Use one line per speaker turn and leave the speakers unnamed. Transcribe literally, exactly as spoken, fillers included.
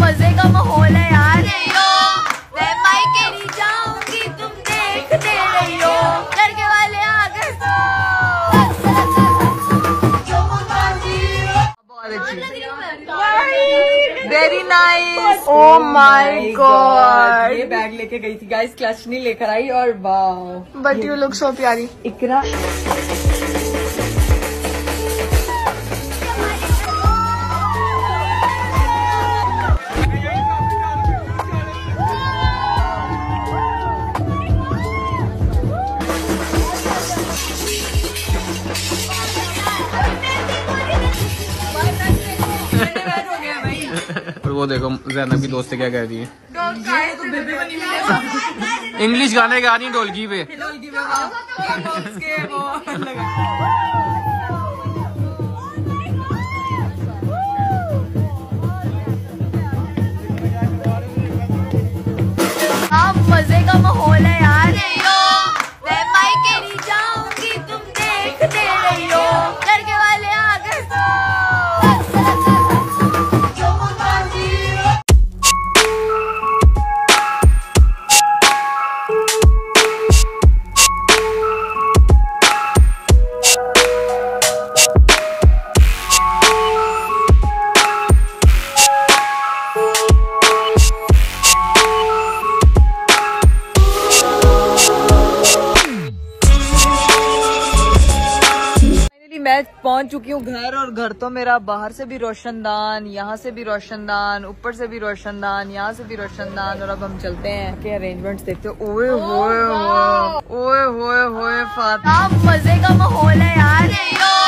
मजे का माहौल है यार। मैं मायके नहीं जाऊंगी तुम देखते रही हो, लड़के वाले आ गए। Very nice. Oh my god.
ये बैग लेके गई थी गाइस, क्लच नहीं लेकर आई और वाह।
बट यू लुक सो प्यारी।
इकरा
और वो देखो ज़ैनब की दोस्त क्या कह रही है। इंग्लिश गाने गा रही ढोलकी पे।
अब मजे का माहौल है यार। मैं मायके नहीं जाऊंगी तुम देखते रही हो, लड़के वाले आ गए।
मैं पहुंच चुकी हूँ घर, और घर तो मेरा बाहर से भी रोशनदान, यहाँ से भी रोशनदान, ऊपर से भी रोशनदान, यहाँ से भी रोशनदान। और अब हम चलते हैं के अरेंजमेंट्स देखते हैं। ओए होए होए ओए होए होए फातिमा।
अब मजे का माहौल है यार।